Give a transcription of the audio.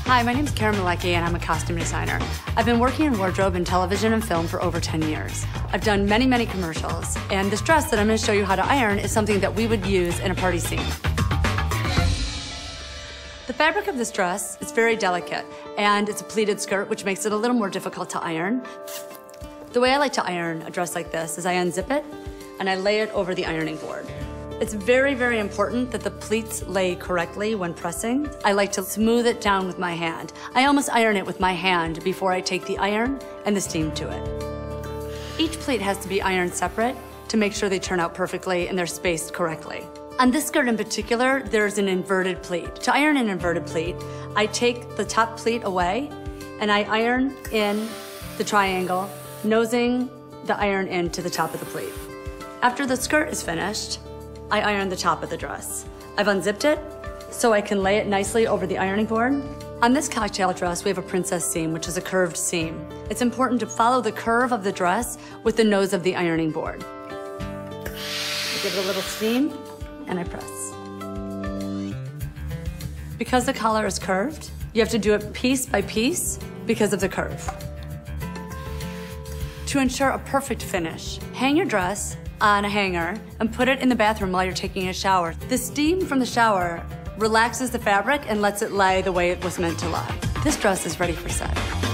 Hi, my name's Karen Malecki and I'm a costume designer. I've been working in wardrobe and television and film for over 10 years. I've done many commercials, and this dress that I'm going to show you how to iron is something that we would use in a party scene. The fabric of this dress is very delicate, and it's a pleated skirt, which makes it a little more difficult to iron. The way I like to iron a dress like this is I unzip it and I lay it over the ironing board. It's very important that the pleats lay correctly when pressing. I like to smooth it down with my hand. I almost iron it with my hand before I take the iron and the steam to it. Each pleat has to be ironed separate to make sure they turn out perfectly and they're spaced correctly. On this skirt in particular, there's an inverted pleat. To iron an inverted pleat, I take the top pleat away and I iron in the triangle, nosing the iron into the top of the pleat. After the skirt is finished, I iron the top of the dress. I've unzipped it so I can lay it nicely over the ironing board. On this cocktail dress, we have a princess seam, which is a curved seam. It's important to follow the curve of the dress with the nose of the ironing board. I give it a little steam and I press. Because the collar is curved, you have to do it piece by piece because of the curve. To ensure a perfect finish, hang your dress on a hanger and put it in the bathroom while you're taking a shower. The steam from the shower relaxes the fabric and lets it lay the way it was meant to lie. This dress is ready for set.